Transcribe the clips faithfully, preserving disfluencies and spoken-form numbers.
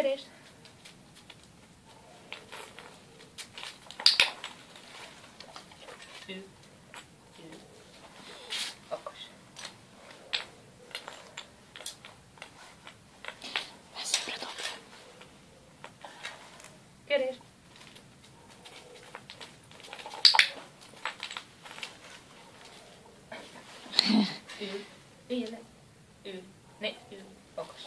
¿Quieres? Sí. Sí. Okos. Sempre dobre. ¿Quieres? Ül. Ül. Ül. Ne, ül. Okos.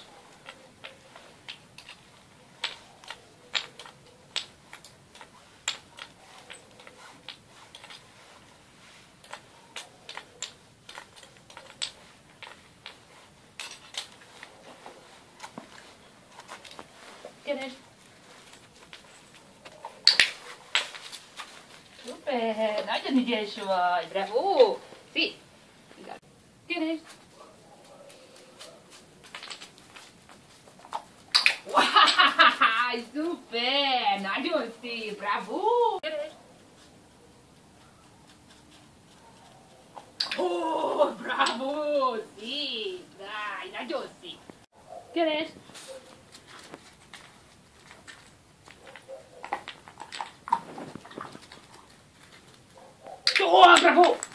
¿Quieres? Super! Nagyon ügyes vagy! Bravo! Sí! ¿Quieres? Wow! Super! Nagyon szép! Bravo! ¿Quieres? Oh! Bravo! Sí! Dai, nagyon szép! ¿Quieres? Oh! Bravo!